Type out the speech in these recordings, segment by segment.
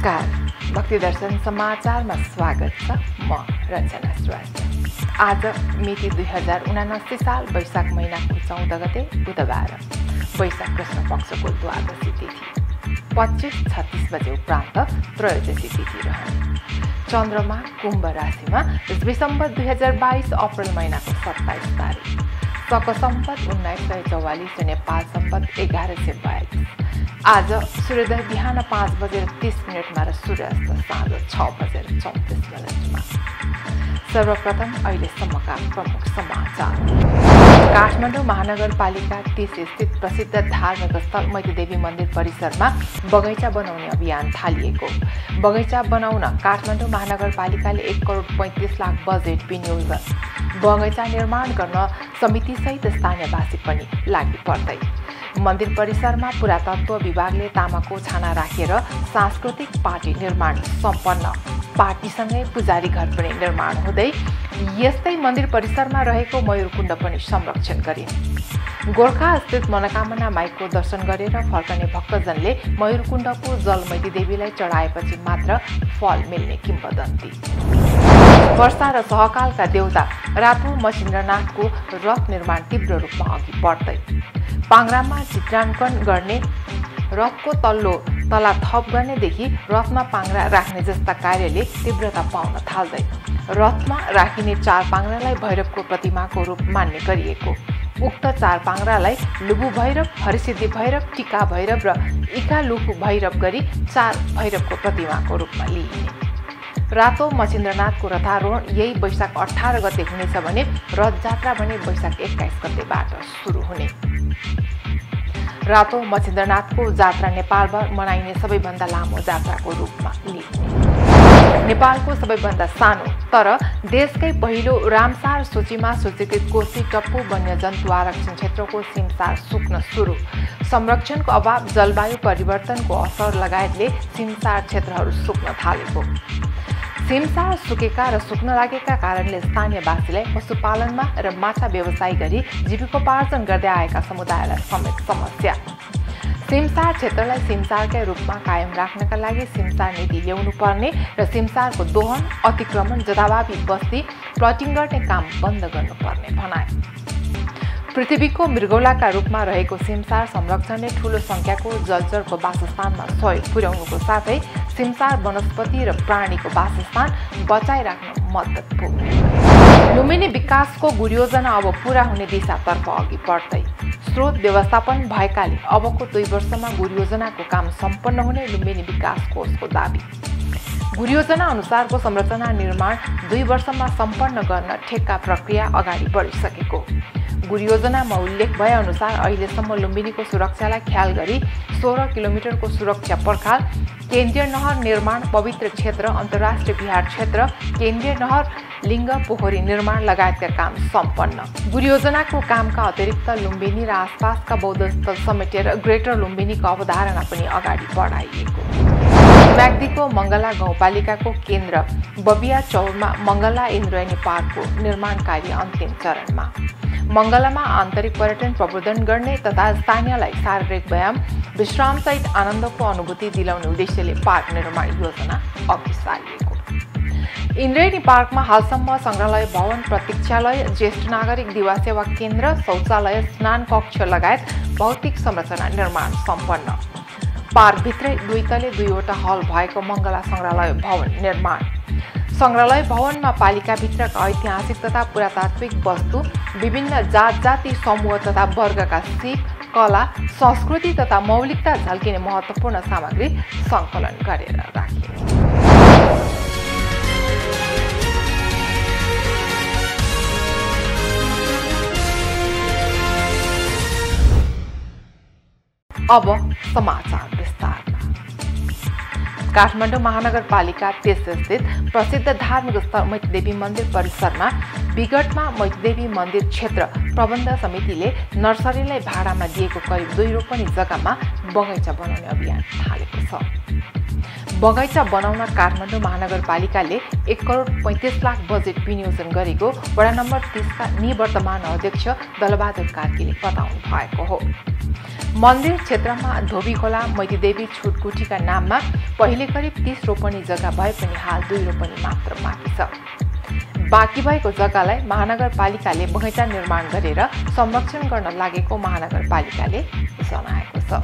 नमस्कार, भक्ति दर्शन समाचारमा स्वागत छ। म रचना श्रेष्ठ। आज मिति 2079 साल वैशाख महिनाको 14 गते बुधबार, वैशाख कृष्ण पक्षको द्वादशी तिथि 25:36 बजे उपरान्त त्रयोदशी तिथि रहने। चन्द्रमा कुम्भ राशिमा दिसम्बर 2022 अप्रिल महिनाको 27 तारिक, शक सम्वत 1944 र नेपाल सम्वत 1142। आज सूर्योदय बिहान 5:30 र सूर्यास्त साँझ 6:34। सर्वप्रथम अहिलेसम्मका प्रमुख समाचार। काठमाडौँ महानगरपालिका 30 स्थित प्रसिद्ध धार्मिक स्थल मैतीदेवी मन्दिर परिसरमा बगैँचा बनाउने अभियान थालिएको। बगैँचा बनाउन काठमाडौँ महानगरपालिकाले 1,35,00,000 बजेट विनियोजन। बगैँचा निर्माण गर्न समितिसहित स्थानीयवासी पनि लागि पर्दै। मन्दिर परिसरमा पुरातत्व विभागले तामाको छाना राखेर सांस्कृतिक पार्टी निर्माण सम्पन्न। पार्टीसँगै पुजारी घर पनि निर्माण हुँदै यस्तै मन्दिर परिसरमा रहेको मयूरकुण्ड पनि संरक्षण गरिन्। गोर्खा स्थित मनोकामना माईको दर्शन गरेर फर्कने भक्तजनले मयूरकुण्डको जल मैतीदेवीलाई चढाएपछि मात्र फल मिल्ने किंवदन्ती। वर्षा र सहकालका देवता रातो मचिन्द्रनाथको रथ निर्माण तीव्र रूपमा अघि बढ्दै। पाङ्ग्राममा चित्राङ्कन गर्ने, रथको तल्लो तला थप गर्नेदेखि रथमा पाङ्ग्रा राख्ने जस्ता कार्यले तीव्रता पाउन थाल्दै। रथमा राखिने 4 पाङ्ग्रालाई भैरवको प्रतिमाको रूप मान्ने गरिएको। उक्त 4 पाङ्ग्रालाई लुबु भैरव, हरिसिद्धि भैरव, टिका भैरव र इकालुखु भैरव गरी 4 भैरवको प्रतिमाको रूपमा लिइने। रातो मचिन्द्रनाथको रथारोहण यही वैशाख 18 गते हुनेछ भने रथ जात्रा भने वैशाख 21 गतेबाट सुरु हुने। रातो मचिन्द्रनाथको जात्रा नेपालभर मनाइने सबैभन्दा लामो जात्राको रूपमा लिइने। नेपालको सबैभन्दा सानो तर देशकै पहिलो रामसार सूचीमा सूचीकृत कोशी टप्पु वन्यजन्तु आरक्षण क्षेत्रको सिमसार सुक्न सुरु। संरक्षणको अभाव, जलवायु परिवर्तनको असर लगायतले सिमसार क्षेत्रहरू सुक्न थालेको। सिमसार सुकेका र सुक्न लागेका कारणले स्थानीयवासीलाई पशुपालनमा र माछा व्यवसाय गरी जीविकोपार्जन गर्दै आएका समुदायलाई समेत समस्या। सिमसार क्षेत्रलाई सिमसारकै रूपमा कायम राख्नका लागि सिमसार नीति ल्याउनु पर्ने र सिमसारको दोहन, अतिक्रमण, जथाभावी बस्ती, प्लटिङ गर्ने काम बन्द गर्नुपर्ने भनाए। पृथ्वीको मृगौलाका रूपमा रहेको सिमसार संरक्षणले ठूलो संख्याको जलचरको वासस्थानमा सहयोग पुर्याउनुको साथै सिमसार वनस्पति र प्राणीको वासस्थान बचाइराख्न मद्दत पुग्ने। लुम्बिनी विकासको गुरयोजना अब पूरा हुने दिशातर्फ अघि बढ्दै। स्रोत व्यवस्थापन भएकाले अबको 2 वर्षमा गुरयोजनाको काम सम्पन्न हुने लुम्बिनी विकास कोषको दाबी। गुरयोजना अनुसारको संरचना निर्माण 2 वर्षमा सम्पन्न गर्न ठेक्का प्रक्रिया अगाडि बढिसकेको। गुरयोजनामा उल्लेख भए अनुसार अहिलेसम्म लुम्बिनीको सुरक्षालाई ख्याल गरी 16 किलोमिटरको सुरक्षा पर्खाल, केन्द्रीय नहर निर्माण, पवित्र क्षेत्र, अन्तर्राष्ट्रिय विहार क्षेत्र, केन्द्रीय नहर, लिङ्ग पोखरी निर्माण लगायतका काम सम्पन्न। गुरयोजनाको कामका अतिरिक्त लुम्बिनी र आसपासका बौद्ध स्थल समेटेर ग्रेटर लुम्बिनीको अवधारणा पनि अगाडि बढाइएको। म्याग्दीको मङ्गला गाउँपालिकाको केन्द्र बबिया चौरमा मङ्गला इन्द्रायणी पार्कको निर्माण कार्य अन्तिम चरणमा। मङ्गलामा आन्तरिक पर्यटन प्रवर्धन गर्ने तथा स्थानीयलाई शारीरिक व्यायाम, विश्रामसहित आनन्दको अनुभूति दिलाउने उद्देश्यले पार्क निर्माण योजना अघि सारिएको। इन्द्रायणी पार्कमा हालसम्म संग्रहालय भवन, प्रतीक्षालय, ज्येष्ठ नागरिक दिवा सेवा केन्द्र, शौचालय, स्नान कक्ष लगायत भौतिक संरचना निर्माण सम्पन्न। पार्कभित्रै 2 तले 2वटा हल भएको मङ्गला संग्रहालय भवन निर्माण। संग्रहालय भवनमा पालिकाभित्रका ऐतिहासिक तथा पुरातात्विक वस्तु, विभिन्न जात-जाति समूह तथा वर्गका सिप, कला, संस्कृति तथा मौलिकता झल्किने महत्त्वपूर्ण सामग्री सङ्कलन गरेर राखियो। अब समाचार विस्तारमा। काठमाडौँ महानगरपालिका 30 स्थित प्रसिद्ध धार्मिक स्थल मैतीदेवी मन्दिर परिसरमा विगतमा मैतीदेवी मन्दिर क्षेत्र प्रबन्ध समितिले नर्सरीलाई भाडामा दिएको करिब 2 रोपनी जग्गामा बगैँचा बनाउने अभियान थालेको छ। बगैँचा बनाउन काठमाडौँ महानगरपालिकाले 1 करोड 35 लाख बजेट विनियोजन गरेको वडा नम्बर 30 का निवर्तमान अध्यक्ष दलबहादुर कार्कीले बताउनु भएको हो। मन्दिर क्षेत्रमा धोबीखोला मैतीदेवी छुटकुटीका नाममा पहिले करिब 30 रोपनी जग्गा भए पनि हाल 2 रोपनी मात्र बाँकी छ। बाँकी भएको जग्गालाई महानगरपालिकाले बगैँचा निर्माण गरेर संरक्षण गर्न लागेको महानगरपालिकाले जनाएको छ।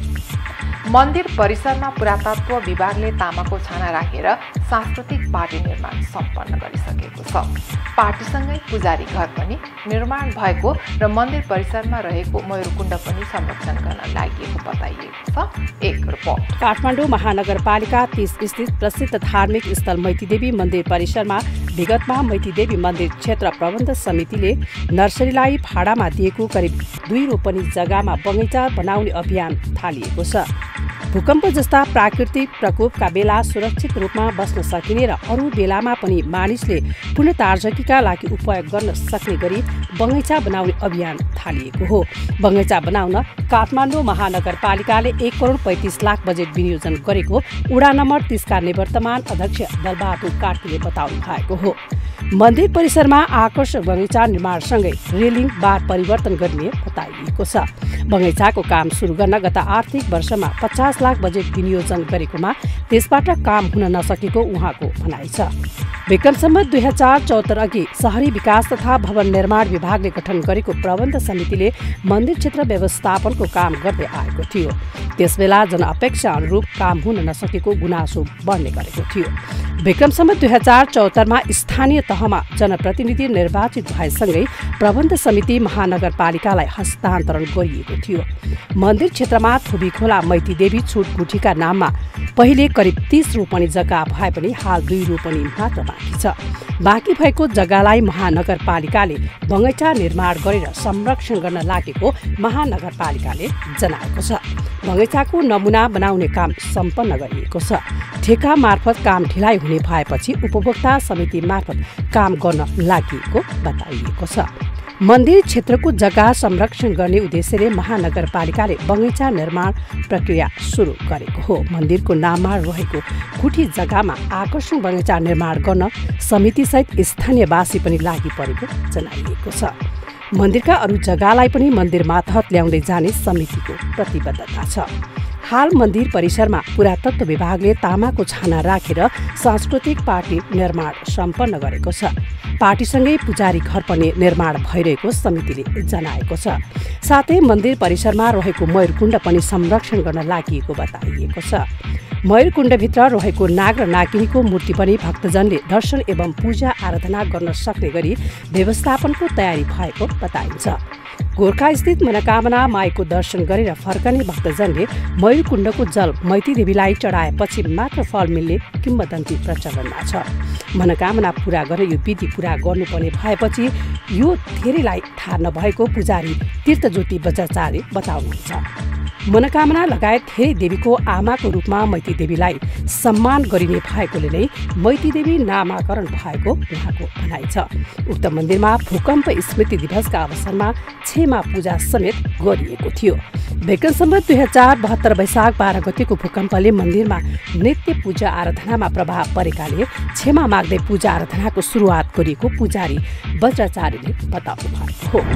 मन्दिर परिसरमा पुरातत्व विभागले तामाको छाना राखेर सांस्कृतिक पार्टी निर्माण सम्पन्न गरिसकेको छ। पार्टीसँगै पुजारी घर पनि निर्माण भएको र मन्दिर परिसरमा रहेको मयूरकुण्ड पनि संरक्षण गर्न लागि बताइएको छ। एक रिपोर्ट। काठमाडौँ महानगरपालिका 30 स्थित प्रसिद्ध धार्मिक स्थल मैतीदेवी मन्दिर परिसरमा विगतमा मैतीदेवी मन्दिर क्षेत्र प्रबन्ध समितिले नर्सरीलाई भाडामा दिएको करिब 2 रोपनी जग्गामा बगैँचा बनाउने अभियान थालिएको छ। भूकम्प जस्ता प्राकृतिक प्रकोपका बेला सुरक्षित रूपमा बस्न सकिने र अरू बेलामा पनि मानिसले पुनर्तार्जकीका लागि उपयोग गर्न सक्ने गरी बगैँचा बनाउने अभियान थालिएको हो। बगैँचा बनाउन काठमाडौँ महानगरपालिकाले 1 करोड 35 लाख बजेट विनियोजन गरेको वडा नम्बर 30 का निवर्तमान अध्यक्ष दलबहादुर कार्कीले बताउनु भएको हो। मन्दिर परिसरमा आकर्षक बगैँचा निर्माणसँगै रेलिङ बार परिवर्तन गरिने बताइएको छ। बगैँचाको काम सुरु गर्न गत आर्थिक वर्षमा 50 लाख बजेट विनियोजन गरेकोमा त्यसबाट काम हुन नसकेको उहाँको भनाइ छ। विक्रम सम्वत 2074 अघि शहरी विकास तथा भवन निर्माण विभागले गठन गरेको प्रबन्ध समितिले मन्दिर क्षेत्र व्यवस्थापनको काम गर्दै आएको थियो। त्यसबेला जनअपेक्षा अनुरूप काम हुन नसकेको गुनासो बढ्ने गरेको थियो। विक्रम सम्वत 2074 मा स्थानीय तहमा जनप्रतिनिधि निर्वाचित भएसँगै प्रबन्ध समिति महानगरपालिकालाई हस्तान्तरण गरिएको थियो। मन्दिर क्षेत्रमा थोबीखोला मैतीदेवी छुटकुटीका नाममा पहिले करिब 30 रोपनी जग्गा भए पनि हाल 2 रोपनी मात्र बाँकी छ। बाँकी भएको जग्गालाई महानगरपालिकाले बगैँचा निर्माण गरेर संरक्षण गर्न लागेको महानगरपालिकाले जनाएको छ। बगैँचाको नमुना बनाउने काम सम्पन्न गरिएको छ। ठेका मार्फत काम ढिलाइ हुने भएपछि उपभोक्ता समिति मार्फत काम गर्न लागि बताइएको छ। मन्दिर क्षेत्रको जग्गा संरक्षण गर्ने उद्देश्यले महानगरपालिकाले बगैँचा निर्माण प्रक्रिया सुरु गरेको हो। मन्दिरको नाममा रहेको कुठी जग्गामा आकर्षक बगैँचा निर्माण गर्न समितिसहित स्थानीयवासी पनि लागि परेको जनाइएको छ। मन्दिरका अरू जग्गालाई पनि मन्दिर मातहत ल्याउँदै जाने समितिको प्रतिबद्धता छ। हाल मन्दिर परिसरमा पुरातत्व विभागले तामाको छाना राखेर सांस्कृतिक पार्टी निर्माण सम्पन्न गरेको छ। पार्टीसँगै पुजारी घर पनि निर्माण भइरहेको समितिले जनाएको छ। साथै मन्दिर परिसरमा रहेको मयूरकुण्ड पनि संरक्षण गर्न लागि बताइएको छ। मयूरकुण्डभित्र रहेको नाग र नागिनीको मूर्ति पनि भक्तजनले दर्शन एवं पूजा आराधना गर्न सक्ने गरी व्यवस्थापनको तयारी भएको बताइन्छ। गोर्खा स्थित मनोकामना माईको दर्शन गरेर फर्कने भक्तजनले मयूरकुण्डको जल मैतीदेवीलाई चढाएपछि मात्र फल मिल्ने किम्वदन्ती प्रचलनमा छ। मनोकामना पूरा गरेर यो विधि पूरा गर्नुपर्ने भएपछि यो धेरैलाई थाहा नभएको पुजारी तीर्थज्योति बज्राचार्य बताउनुहुन्छ। मनोकामना लगायत धेरै देवीको आमाको रूपमा मैतीदेवीलाई सम्मान गरिने भएकोले नै मैतीदेवी नामाकरण भएको उहाँको भनाइ छ। उक्त मन्दिरमा भूकम्प स्मृति दिवसका अवसरमा छेमा पूजा समेत गरिएको थियो। विक्रम सम्वत 2072 वैशाख 12 गतेको भूकम्पले मन्दिरमा नित्य पूजा आराधनामा प्रभाव परेकाले क्षमा माग्दै पूजा आराधनाको सुरुवात गरिएको पुजारी बज्राचार्यले बताउनु भएको हो।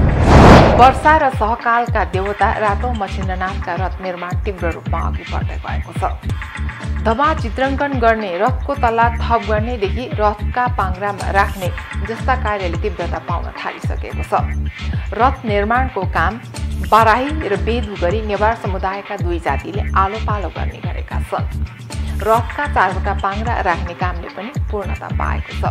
वर्षा र सहकालका देवता रातो मछिन्द्रनाथका रथ निर्माण तीव्र रूपमा अघि बढ्दै गएको छ। धमा चित्राङ्कन गर्ने, रथको तल्ला थप गर्नेदेखि रथका पाङ्ग्रामा राख्ने जस्ता कार्यले तीव्रता पाउन थालिसकेको छ। रथ निर्माणको काम बाराही र बेदु गरी नेवार समुदायका दुई जातिले आलो पालो गर्ने गरेका छन्। रथका चारवटा पाङ्ग्रा राख्ने कामले पनि पूर्णता पाएको छ।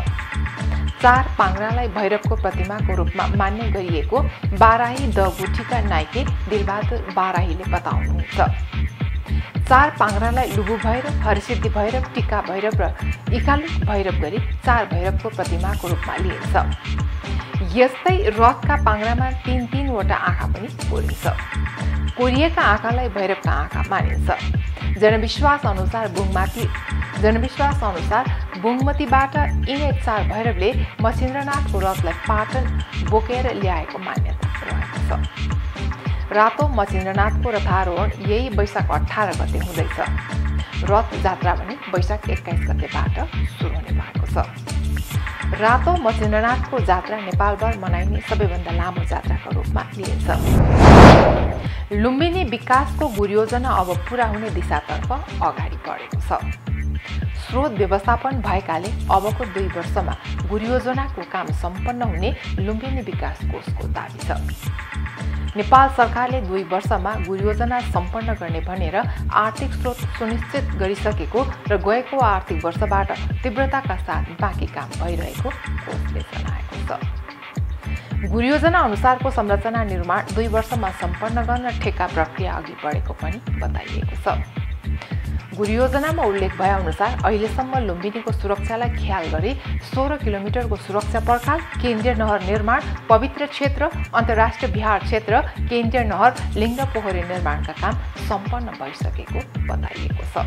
4 पाङ्ग्रालाई भैरवको प्रतिमाको रूपमा मान्ने गरिएको बाराही दगुठीका नाइके दिलबहादुर बाराहीले बताउनुहुन्छ। 4 पाङ्ग्रालाई लुबु भैरव, हरिसिद्धि भैरव, टिका भैरव र इकालुक भैरव गरी 4 भैरवको प्रतिमाको रूपमा लिइन्छ। यस्तै रथका पाङ्ग्रामा 3-3 वटा आँखा पनि कोरिन्छ। कोरिएका आँखालाई भैरवका आँखा मानिन्छ। जनविश्वास अनुसार बुङमतीबाट यिनै 4 भैरवले मछिन्द्रनाथको रथलाई पाटन बोकेर ल्याएको मान्यता रहेको छ। रातो मछिन्द्रनाथको रथारोहण यही वैशाख 18 गते हुँदैछ। रथ जात्रा भने वैशाख 21 गतेबाट सुरु हुने भएको छ। रातो महेन्द्रनाथको जात्रा नेपालभर मनाइने सबैभन्दा लामो जात्राको रूपमा लिइन्छ। लुम्बिनी विकासको गुरुयोजना अब पूरा हुने दिशातर्फ अगाडि बढेको छ। स्रोत व्यवस्थापन भएकाले अबको 2 वर्षमा गुरुयोजनाको काम सम्पन्न हुने लुम्बिनी विकास कोषको दाबी छ। नेपाल सरकारले 2 वर्षमा गुरुयोजना सम्पन्न गर्ने भनेर आर्थिक स्रोत सुनिश्चित गरिसकेको र गएको आर्थिक वर्षबाट तीव्रताका साथ बाँकी काम भइरहेको कोषले जनाएको छ। गुरुयोजना अनुसारको संरचना निर्माण 2 वर्षमा सम्पन्न गर्न ठेक्का प्रक्रिया अघि बढेको पनि बताइएको छ। गुरुयोजनामा उल्लेख भए अनुसार अहिलेसम्म लुम्बिनीको सुरक्षालाई ख्याल गरी 16 किलोमिटरको सुरक्षा पर्खाल, केन्द्रीय नहर निर्माण, पवित्र क्षेत्र, अन्तर्राष्ट्रिय बिहार क्षेत्र, केन्द्रीय नहर, लिङ्ग पोखरी निर्माणका काम सम्पन्न भइसकेको बताइएको छ।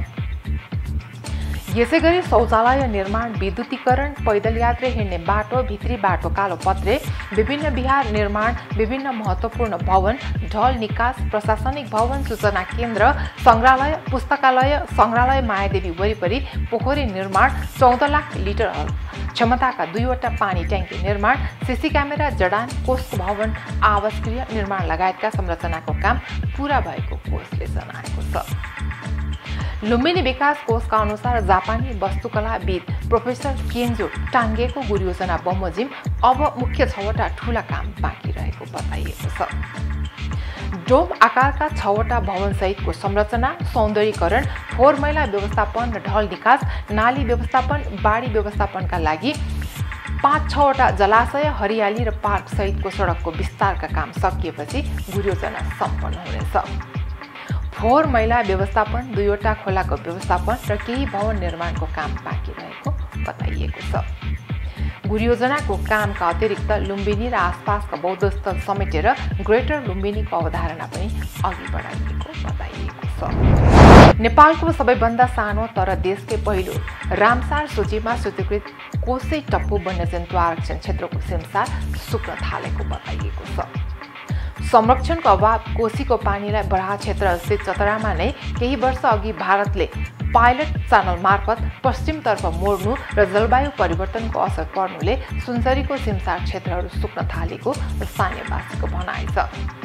यसैगरी शौचालय निर्माण, विद्युतीकरण, पैदल यात्री हिँड्ने बाटो, भित्री बाटो कालो पत्रे, विभिन्न विहार निर्माण, विभिन्न महत्त्वपूर्ण भवन, ढल निकास, प्रशासनिक भवन, सूचना केन्द्र, सङ्ग्रहालय, पुस्तकालय, सङ्ग्रहालय मायादेवी वरिपरि पोखरी निर्माण, 14 लाख लिटर क्षमताका 2वटा पानी ट्याङ्की निर्माण, सीसी क्यामेरा जडान, कोषको भवन, आवास गृह निर्माण लगायतका संरचनाको काम पूरा भएको कोषले जनाएको छ। लुम्बिनी विकास कोषका अनुसार जापानी वास्तुकलाविद प्रोफेसर केन्जो टाङ्गेको गुरुयोजना बमोजिम अब मुख्य 6वटा ठूला काम बाँकी रहेको बताइएको छ। डोम आकारका 6वटा भवनसहितको संरचना, सौन्दर्यीकरण, फोहोर मैला व्यवस्थापन र ढल निकास, नाली व्यवस्थापन, बाढी व्यवस्थापनका लागि 5-6वटा जलाशय, हरियाली र पार्क सहितको सडकको विस्तारका काम सकिएपछि गुरुयोजना सम्पन्न हुनेछ। फोहोर मैला व्यवस्थापन, 2वटा खोलाको व्यवस्थापन र केही भवन निर्माणको काम बाँकी रहेको बताइएको छ। गुरुयोजनाको कामका अतिरिक्त लुम्बिनी र आसपासका बौद्ध स्थल समेटेर ग्रेटर लुम्बिनीको अवधारणा पनि अघि बढाइएको बताइएको छ। नेपालको सबैभन्दा सानो तर देशकै पहिलो रामसार सूचीमा सूचीकृत कोशी टप्पु वन्यजन्तु आरक्षण क्षेत्रको सिमसार सुक्न थालेको बताइएको छ। संरक्षणको अभाव, कोशीको पानीलाई बराहा क्षेत्र स्थित चतरामा नै केही वर्ष अघि भारतले पाइलट च्यानल मार्फत पश्चिमतर्फ मोड्नु र जलवायु परिवर्तनको असर पर्नुले सुनसरीको सिमसार क्षेत्रहरू सुक्न थालेको स्थानीयवासीको भनाइ छ।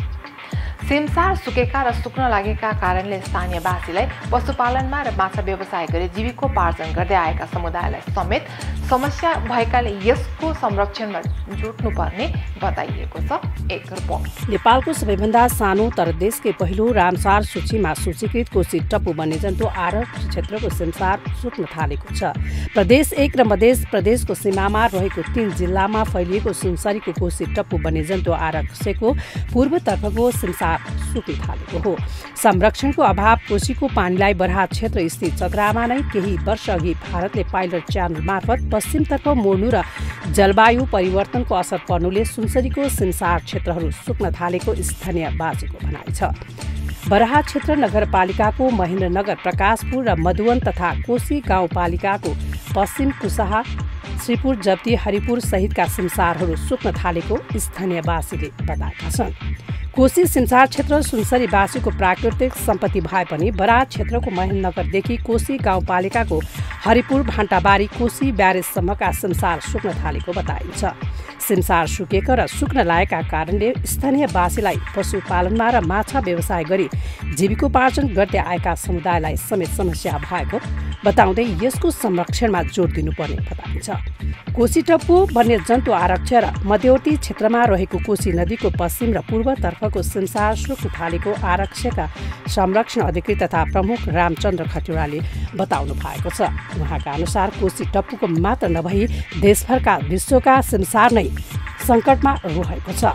सिमसार सुकेका र सुक्न लागेका कारणले स्थानीयवासीलाई पशुपालनमा र माछा व्यवसाय गरी जीविकोपार्जन गर्दै आएका समुदायलाई समेत समस्या भएकाले यसको संरक्षणमा जुट्नुपर्ने बताइएको छ। एक रिपोर्ट। नेपालको सबैभन्दा सानो तर देशकै पहिलो रामसार सूचीमा सूचीकृत कोशी टप्पु वन्यजन्तु आरक्षण क्षेत्रको सिमसार सुक्न थालेको छ। प्रदेश 1 र मध्य प्रदेशको सीमामा रहेको 3 जिल्लामा फैलिएको सुनसरीको कोशी टप्पु वन्यजन्तु आरक्षको पूर्वतर्फको सिमसार सुक्न थालेको हो। संरक्षणको अभाव, कोशीको पानीलाई बराहा क्षेत्र स्थित चतरामा नै केही वर्ष अघि भारतले पाइलट च्यानल मार्फत पश्चिमतर्फ मोड्नु र जलवायु परिवर्तनको असर पर्नुले सुनसरीको सिमसार क्षेत्रहरू सुक्न थालेको स्थानीयवासीको भनाइ छ। बराहा क्षेत्र नगरपालिकाको महेन्द्रनगर, प्रकाशपुर र मधुवन तथा कोशी गाउँपालिकाको पश्चिम कुसाहा, श्रीपुर, जप्ती, हरिपुर सहितका सिमसारहरू सुक्न थालेको स्थानीयवासीले बताएका छन्। कोशी सिमसार क्षेत्र सुनसरीवासीको प्राकृतिक सम्पत्ति भए पनि बराहा क्षेत्रको महेन्द्रनगरदेखि कोशी गाउँपालिकाको हरिपुर, भान्टाबारी, कोशी ब्यारेजसम्मका सिमसार सुक्न थालेको बताइन्छ। सिमसार सुकेका र सुक्न लागेका कारणले स्थानीयवासीलाई पशुपालनमा र माछा व्यवसाय गरी जीविकोपार्जन गर्दै आएका समुदायलाई समेत समस्या भएको बताउँदै यसको संरक्षणमा जोड दिनुपर्ने बताइन्छ। कोशी टप्पु वन्यजन्तु आरक्षण र मध्यवर्ती क्षेत्रमा रहेको कोशी नदीको पश्चिम र पूर्वतर्फको सिमसार सुक्न थालेको आरक्षका संरक्षण अधिकृत तथा प्रमुख रामचन्द्र खतिवड़ाले बताउनु भएको छ। उहाँका अनुसार कोशी टप्पुको मात्र नभई देशभरका विश्वका सिमसार नै सङ्कटमा रहेको छ।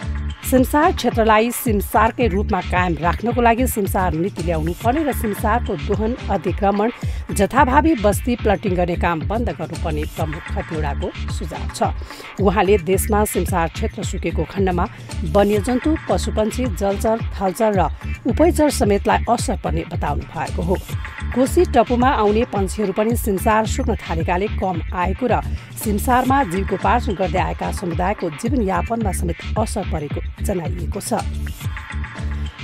सिमसार क्षेत्रलाई सिमसारकै रूपमा कायम राख्नको लागि सिमसार नीति ल्याउनु पर्ने र सिमसारको दोहन, अतिक्रमण, जथाभावी बस्ती प्लटिङ गर्ने काम बन्द गर्नुपर्ने प्रमुख खतिवड़ाको सुझाव छ। उहाँले देशमा सिमसार क्षेत्र सुकेको खण्डमा वन्यजन्तु, पशुपन्छी, जलचर, थलचर र उभयचर समेतलाई असर पर्ने बताउनु भएको हो। कोशी टप्पुमा आउने पन्छीहरू पनि सिमसार सुक्न थालेकाले कम आएको र सिमसारमा जीविकोपार्जन गर्दै आएका समुदायको जीवनयापनमा समेत असर परेको जनाइएको छ।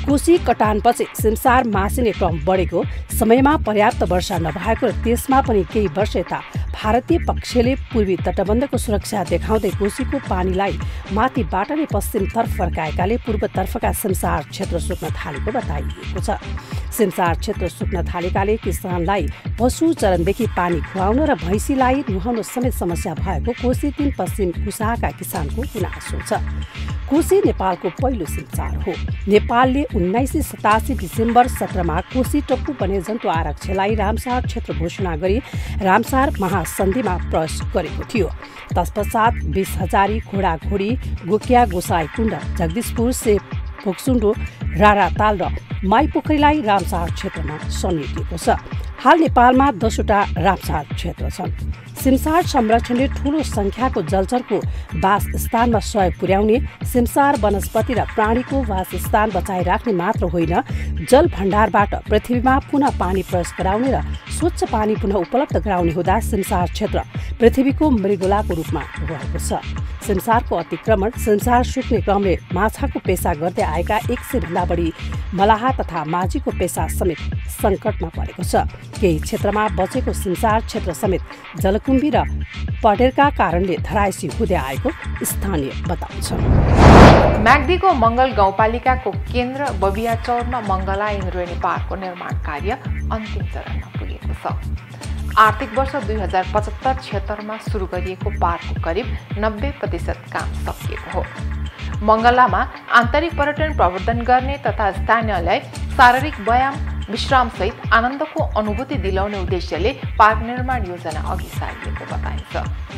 कोशी कटानपछि सिमसार मासिने क्रम बढेको, समयमा पर्याप्त वर्षा नभएको र त्यसमा पनि केही वर्ष यता भारतीय पक्षले पूर्वी तटबन्धको सुरक्षा देखाउँदै कोशीको पानीलाई माथिबाट नै पश्चिमतर्फ फर्काएकाले पूर्वतर्फका सिमसार क्षेत्र सुक्न थालेको बताइएको छ। सिमसार क्षेत्र सुक्न थालेकाले किसानलाई पशु चरणदेखि पानी खुवाउन र भैँसीलाई नुहाउन समेत समस्या भएको कोशी 3 पश्चिम कुसाका किसानको गुनासो छ। कोशी नेपालको पहिलो सिमसार हो। नेपालले 1987 डिसेम्बर 17मा कोशी टप्पु वन्यजन्तु आरक्षलाई रामसार क्षेत्र घोषणा गरी रामसार महासन्धिमा प्रवेश गरेको थियो। तत्पश्चात 20,000 घोडाघोडी, गोकिया गोसाई कुण्ड, जगदीशपुर से फोक्सुन्डो, राराताल र माईपोखरीलाई रामसार क्षेत्रमा समेटिएको छ। हाल नेपालमा 10 वटा रामसार क्षेत्र छन्। सिमसार संरक्षणले ठूलो संख्याको जलचरको वासस्थानमा सहयोग पुर्याउने, सिमसार वनस्पति र प्राणीको वासस्थान बचाइराख्ने मात्र होइन, जल भण्डारबाट पृथ्वीमा पुनः पानी प्रवेश गराउने र स्वच्छ पानी पुनः उपलब्ध गराउने हुँदा सिमसार क्षेत्र पृथ्वीको मृगोलाको रूपमा रहेको छ। सिमसारको अतिक्रमण, सिमसार सुक्ने क्रमले माछाको पेसा गर्दै आएका 100 भन्दा बढी मलाहा तथा माझीको पेसा समेत सङ्कटमा परेको छ। केही क्षेत्रमा बचेको सिमसार क्षेत्र समेत जलकुम्भी र पटेरका कारणले धरायसी हुँदै आएको स्थानीय बताउँछ। म्याग्दीको मङ्गल गाउँपालिकाको केन्द्र बबियाचौरमा मङ्गला इन्द्रोयणी पार्कको निर्माण कार्य अन्तिम चरणमा पुगेको छ। आर्थिक वर्ष 2075-76 मा सुरु गरिएको पार्कको करिब 90% काम सकिएको हो। मङ्गलामा आन्तरिक पर्यटन प्रवर्धन गर्ने तथा स्थानीयलाई शारीरिक व्यायाम विश्रामसहित आनन्दको अनुभूति दिलाउने उद्देश्यले पार्क निर्माण योजना अघि सारिएको बताइन्छ।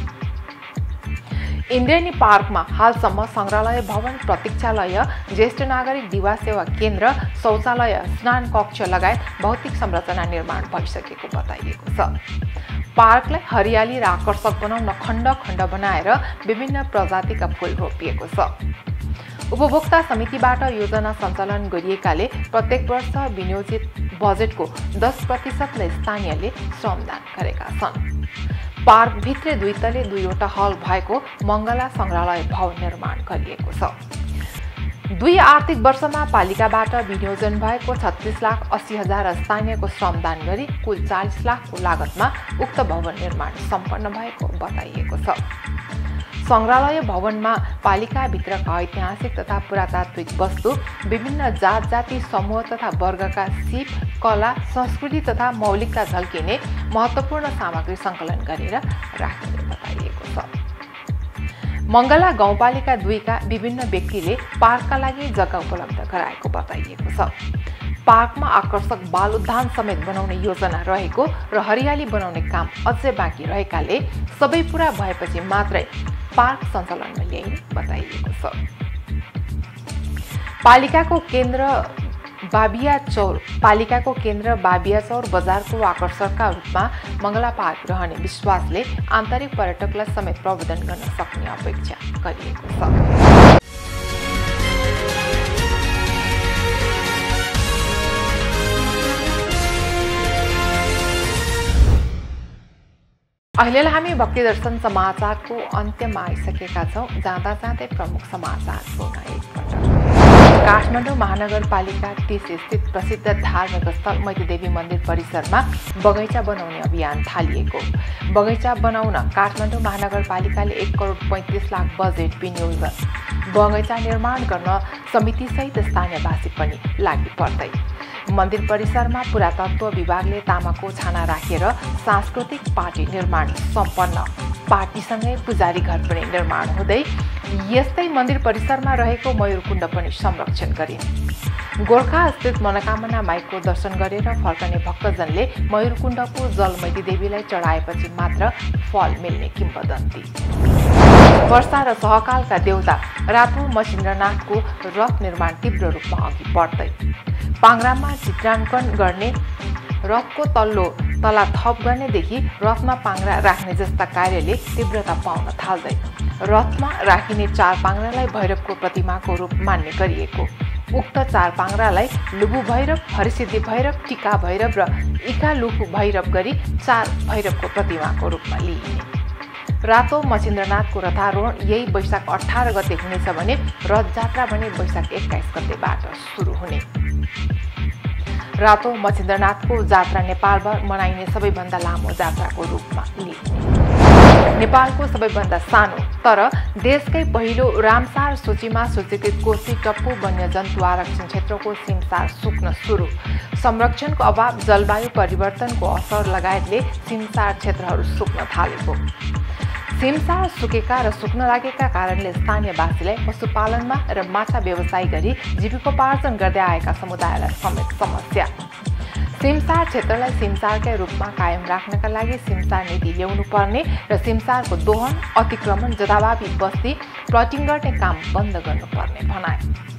इन्द्रेणी पार्कमा हालसम्म सङ्ग्रहालय भवन, प्रतीक्षालय, ज्येष्ठ नागरिक दिवा सेवा केन्द्र, शौचालय, स्नान कक्ष लगायत भौतिक संरचना निर्माण भइसकेको बताइएको छ। पार्कलाई हरियाली र आकर्षक बनाउन खण्ड खण्ड बनाएर विभिन्न प्रजातिका फूल रोपिएको छ। उपभोक्ता समितिबाट योजना सञ्चालन गरिएकाले प्रत्येक वर्ष विनियोजित बजेटको 10%ले स्थानीयले श्रमदान गरेका छन्। पार्कभित्र 2 तले 2वटा हल भएको मङ्गला सङ्ग्रहालय भवन निर्माण गरिएको छ। 2 आर्थिक वर्षमा पालिकाबाट विनियोजन भएको 36,80,000 स्थानीयको श्रमदान गरी कुल 40 लाखको लागतमा उक्त भवन निर्माण सम्पन्न भएको बताइएको छ। सङ्ग्रहालय भवनमा पालिकाभित्रका ऐतिहासिक तथा पुरातात्विक वस्तु, विभिन्न जात जाति समूह तथा वर्गका सिप, कला, संस्कृति तथा मौलिकता झल्किने महत्त्वपूर्ण सामग्री सङ्कलन गरेर राखिने बताइएको छ। मङ्गला गाउँपालिका 2 का विभिन्न व्यक्तिले पार्कका लागि जग्गा उपलब्ध गराएको बताइएको छ। पार्कमा आकर्षक बाल उद्यान समेत बनाउने योजना रहेको र हरियाली बनाउने काम अझै बाँकी रहेकाले सबै पुरा भएपछि मात्रै पार्क सञ्चालनमा ल्याइने बताइएको छ। पालिकाको केन्द्र बाबियाचौर बजारको आकर्षकका रूपमा मङ्गला पार्क रहने विश्वासले आन्तरिक पर्यटकलाई समेत प्रवर्धन गर्न सक्ने अपेक्षा गरिएको छ। अहिलेलाई हामी भक्ति दर्शन समाचारको अन्त्यमा आइसकेका छौँ। जाँदा जाँदै प्रमुख समाचार पुनः एकपटक। काठमाडौँ महानगरपालिका 30 स्थित प्रसिद्ध धार्मिक स्थल मैतीदेवी मन्दिर परिसरमा बगैँचा बनाउने अभियान थालिएको। बगैँचा बनाउन काठमाडौँ महानगरपालिकाले 1,35,00,000 बजेट विनियोजन। बगैँचा निर्माण गर्न समितिसहित स्थानीयवासी पनि लागि पर्दै। मन्दिर परिसरमा पुरातत्व विभागले तामाको छाना राखेर सांस्कृतिक पार्टी निर्माण सम्पन्न। पार्टीसँगै पुजारी घर पनि निर्माण हुँदै यस्तै मन्दिर परिसरमा रहेको मयूरकुण्ड पनि संरक्षण गरिन्। गोर्खा स्थित मनोकामना माईको दर्शन गरेर फर्कने भक्तजनले मयूरकुण्डको जल मैतीदेवीलाई चढाएपछि मात्र फल मिल्ने किम्वदन्ती। वर्षा र सहकालका देवता रातु मसिन्द्रनाथको रथ निर्माण तीव्र रूपमा अघि बढ्दै। पाङ्ग्रामा चित्राङ्कन गर्ने, रथको तला थप गर्नेदेखि रथमा पाङ्ग्रा राख्ने जस्ता कार्यले तीव्रता पाउन थाल्दै। रथमा राखिने 4 पाङ्ग्रालाई भैरवको प्रतिमाको रूप मान्ने गरिएको। उक्त 4 पाङ्ग्रालाई लुबु भैरव, हरिसिद्धि भैरव, टिका भैरव र इका लुखु भैरव गरी 4 भैरवको प्रतिमाको रूपमा लिइने। रातो मचिन्द्रनाथको रथारोहण यही वैशाख 18 गते हुनेछ भने रथयात्रा भने वैशाख 21 गतेबाट सुरु हुने। रातो मचिन्द्रनाथको जात्रा नेपालभर मनाइने सबैभन्दा लामो जात्राको रूपमा लिइने। नेपालको सबैभन्दा सानो तर देशकै पहिलो रामसार सूचीमा सूचीकृत कोशी टप्पु वन्यजन्तु आरक्षण क्षेत्रको सिमसार सुक्न सुरु। संरक्षणको अभाव, जलवायु परिवर्तनको असर लगायतले सिमसार क्षेत्रहरू सुक्न थालेको। सिमसार सुकेका र सुक्न लागेका कारणले स्थानीयवासीलाई पशुपालनमा र माछा व्यवसाय गरी जीविकोपार्जन गर्दै आएका समुदायलाई समेत समस्या। सिमसार क्षेत्रलाई सिमसारकै रूपमा कायम राख्नका लागि सिमसार नीति ल्याउनु पर्ने र सिमसारको दोहन, अतिक्रमण, जथाभावी बस्ती, प्लटिङ गर्ने काम बन्द गर्नुपर्ने भनाए।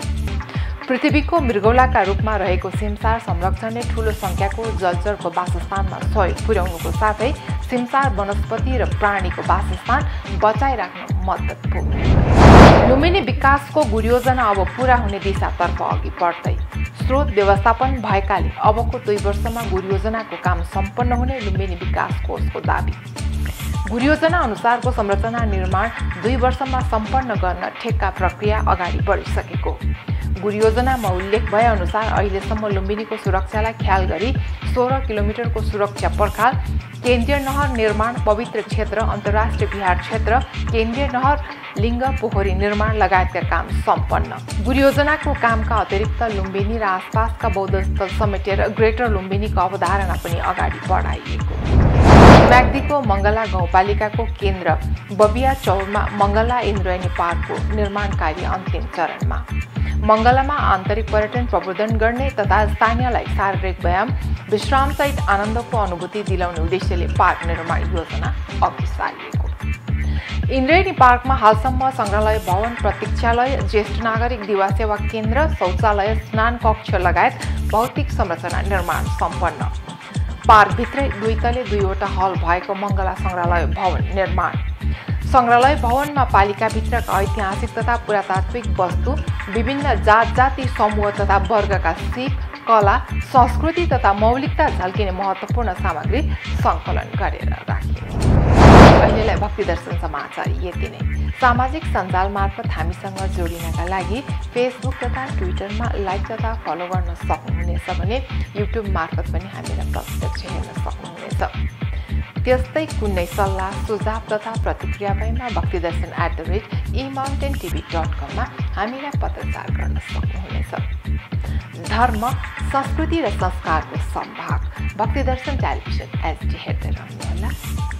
पृथ्वीको मृगौलाका रूपमा रहेको सिमसार संरक्षणले ठूलो संख्याको जलचरको वासस्थानमा सहयोग पुर्याउनुको साथै सिमसार वनस्पति र प्राणीको वासस्थान बचाइराख्न मद्दत पुग्ने। लुम्बिनी विकासको गुरयोजना अब पूरा हुने दिशातर्फ अघि बढ्दै। स्रोत व्यवस्थापन भएकाले अबको 2 वर्षमा गुरयोजनाको काम सम्पन्न हुने लुम्बिनी विकास कोषको दाबी। गुरयोजना अनुसारको संरचना निर्माण 2 वर्षमा सम्पन्न गर्न ठेक्का प्रक्रिया अगाडि बढिसकेको। गुरयोजनामा उल्लेख भए अनुसार अहिलेसम्म लुम्बिनीको सुरक्षालाई ख्याल गरी 16 किलोमिटरको सुरक्षा पर्खाल, केन्द्रीय नहर निर्माण, पवित्र क्षेत्र, अन्तर्राष्ट्रिय बिहार क्षेत्र, केन्द्रीय नहर, लिङ्ग पोखरी निर्माण लगायतका काम सम्पन्न। गुरयोजनाको कामका अतिरिक्त लुम्बिनी र आसपासका बौद्ध स्थल समेटेर ग्रेटर लुम्बिनीको अवधारणा पनि अगाडि बढाइएको। म्याग्दीको मङ्गला गाउँपालिकाको केन्द्र बबिया चौरमा मङ्गला इन्द्रायणी पार्कको निर्माण कार्य अन्तिम चरणमा। मङ्गलामा आन्तरिक पर्यटन प्रवर्धन गर्ने तथा स्थानीयलाई शारीरिक व्यायाम, विश्रामसहित आनन्दको अनुभूति दिलाउने उद्देश्यले पार्क निर्माण योजना अघि सारिएको। इन्द्रायणी पार्कमा हालसम्म संग्रहालय भवन, प्रतीक्षालय, ज्येष्ठ नागरिक दिवा सेवा केन्द्र, शौचालय, स्नान कक्ष लगायत भौतिक संरचना निर्माण सम्पन्न। पार्कभित्रै 2 तले 2वटा हल भएको मङ्गला संग्रहालय भवन निर्माण। संग्रहालय भवनमा पालिकाभित्रका ऐतिहासिक तथा पुरातात्विक वस्तु, विभिन्न जात-जाति समूह तथा वर्गका सिप, कला, संस्कृति तथा मौलिकता झल्किने महत्त्वपूर्ण सामग्री सङ्कलन गरेर राखियो। अहिलेलाई भक्ति दर्शन समाचार यति नै। सामाजिक सञ्जाल मार्फत हामीसँग जोडिनका लागि फेसबुक तथा ट्विटरमा लाइक तथा फलो गर्न सक्नुहुनेछ भने युट्युब मार्फत पनि हामीलाई प्रत्यक्ष हेर्न सक्नुहुनेछ। त्यस्तै कुनै सल्लाह, सुझाव तथा प्रतिक्रिया भएमा bhaktidarshan@emountaintv.com मा हामीलाई पत्रचार गर्न सक्नुहुनेछ। धर्म, संस्कृति र संस्कारको सम्भाग भक्ति दर्शन टेलिभिजन HD हेर्दै रहनुहोला।